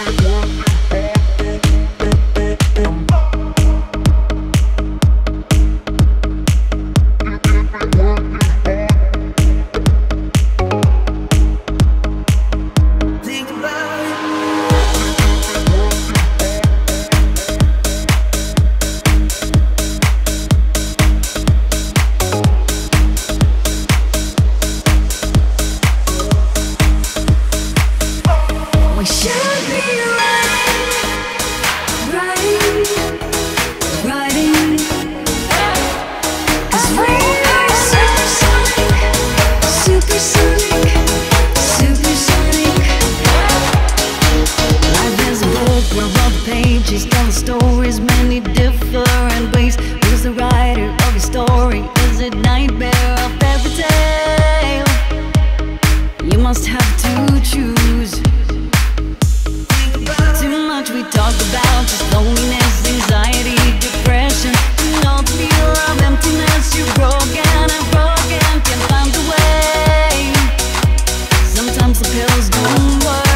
Pages tell the stories many different ways. Who's the writer of your story? Is it nightmare or fairy tale? You must have to choose. Too much we talk about, just loneliness, anxiety, depression. You know the fear of emptiness. You're broken and broken, can't find a way. Sometimes the pills don't work.